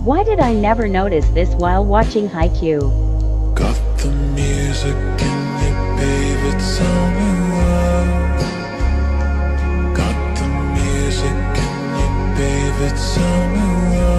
Why did I never notice this while watching Haikyuu? Got the music in you, baby, tell me why. Got the music in you, baby, tell me why.